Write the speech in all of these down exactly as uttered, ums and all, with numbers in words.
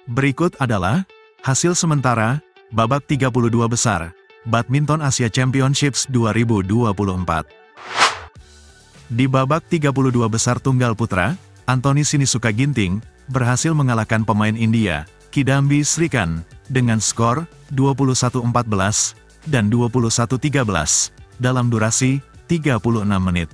Berikut adalah hasil sementara babak tiga puluh dua besar Badminton Asia Championships dua ribu dua puluh empat. Di babak tiga puluh dua besar tunggal putra, Anthony Sinisuka Ginting berhasil mengalahkan pemain India, Kidambi Srikanth, dengan skor dua puluh satu empat belas dan dua puluh satu tiga belas dalam durasi tiga puluh enam menit.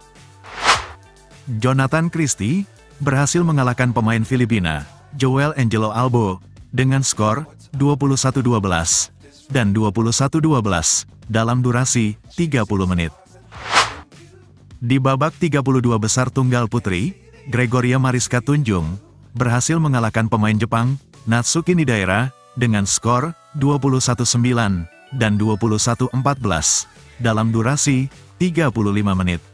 Jonathan Christie berhasil mengalahkan pemain Filipina, Joel Angelo Albo, dengan skor dua puluh satu dua belas dan dua puluh satu dua belas dalam durasi tiga puluh menit. Di babak tiga puluh dua besar tunggal putri, Gregoria Mariska Tunjung berhasil mengalahkan pemain Jepang, Natsuki Nidaira, dengan skor dua puluh satu sembilan dan dua puluh satu empat belas dalam durasi tiga puluh lima menit.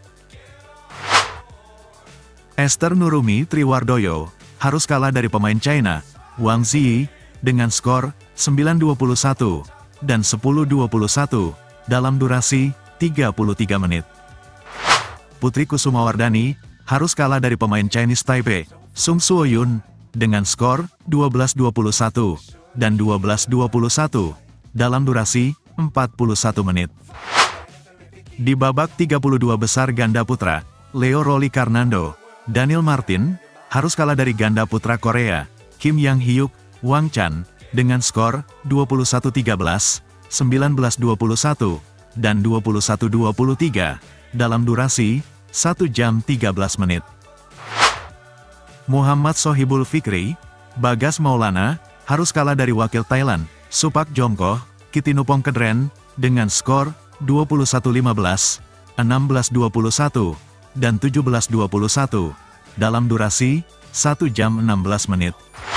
Esther Nurumi Triwardoyo harus kalah dari pemain China, Wang Ziyi, dengan skor sembilan dua puluh satu dan sepuluh dua puluh satu dalam durasi tiga puluh tiga menit. Putri Kusumawardhani harus kalah dari pemain Chinese Taipei, Sung Suo-yun, dengan skor dua belas dua puluh satu dan dua belas dua puluh satu dalam durasi empat puluh satu menit. Di babak tiga puluh dua besar ganda putra, Leo Rolly Karnando, Daniel Martin harus kalah dari ganda putra Korea, Kim Yang-hyuk, Wang Chan, dengan skor dua puluh satu tiga belas, sembilan belas dua puluh satu, dan dua puluh satu dua puluh tiga, dalam durasi satu jam tiga belas menit. Muhammad Sohibul Fikri, Bagas Maulana, harus kalah dari wakil Thailand, Supak Jongkoh, Kitinupong Kedren, dengan skor dua puluh satu lima belas, enam belas dua puluh satu, dan tujuh belas dua puluh satu, dalam durasi satu jam enam belas menit.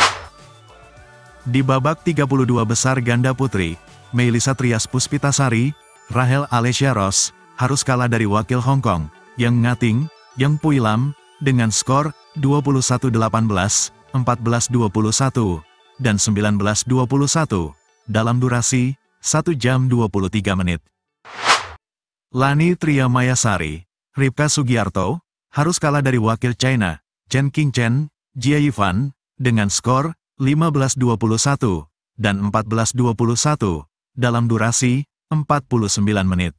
Di babak tiga puluh dua besar ganda putri, Melissa Trias Puspitasari, Rahel Alesia Ross, harus kalah dari wakil Hong Kong, Yang Ngating, Yang Pui Lam, dengan skor dua puluh satu delapan belas, empat belas dua puluh satu, dan sembilan belas dua puluh satu, dalam durasi satu jam dua puluh tiga menit. Lani Tria Mayasari, Ripka Sugiarto, harus kalah dari wakil China, Chen Qingchen, Jia Yifan, dengan skor lima belas dua puluh satu dan empat belas dua puluh satu, dalam durasi empat puluh sembilan menit.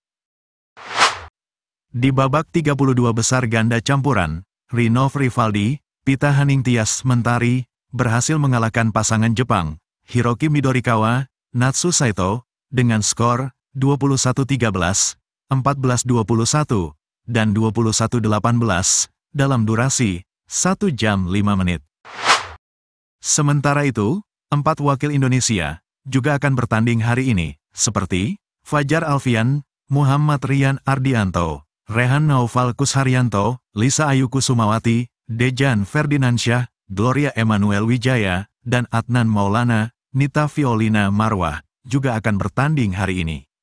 Di babak tiga puluh dua besar ganda campuran, Rinov Rivaldi, Pita Haningtyas Mentari, berhasil mengalahkan pasangan Jepang, Hiroki Midorikawa, Natsu Saito, dengan skor dua puluh satu tiga belas, empat belas dua puluh satu, dan dua puluh satu delapan belas, dalam durasi satu jam lima menit. Sementara itu, empat wakil Indonesia juga akan bertanding hari ini, seperti Fajar Alfian, Muhammad Rian Ardianto, Rehan Naufal Kusharyanto, Lisa Ayu Kusumawati, Dejan Ferdinansyah, Gloria Emmanuel Wijaya, dan Adnan Maulana, Nita Violina Marwah, juga akan bertanding hari ini.